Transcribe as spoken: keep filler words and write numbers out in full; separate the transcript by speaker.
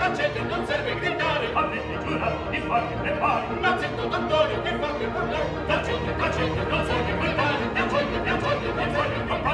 Speaker 1: tacete, non serve gridare.
Speaker 2: Avete giurato di farmi le pari.
Speaker 1: Ma zitto, dottore, che fate parlare? Tacete, tacete, non serve gridare. Tacete, tacete, non serve gridare.